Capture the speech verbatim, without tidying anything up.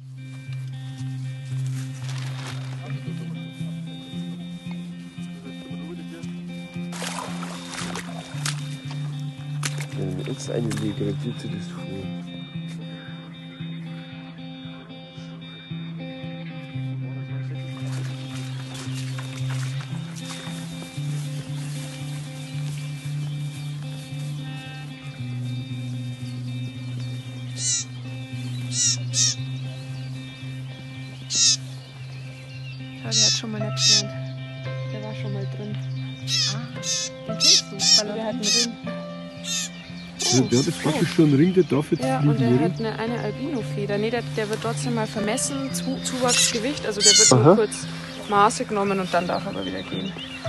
Wenn ich jetzt eine lege, dann wird sie das vor. Ja, der hat schon mal nicht gelernt. Der war schon mal drin. Ah, den kennst du, weil der hat einen Ring. Oh, der hat jetzt praktisch schon einen Ring, der darf jetzt Ja, fliegen, und der oder? hat eine, eine Albino-Feder. Nee, der, der wird trotzdem mal vermessen, Zu, Zuwachsgewicht. Also der wird Aha. nur kurz Maße genommen und dann darf er aber wieder gehen.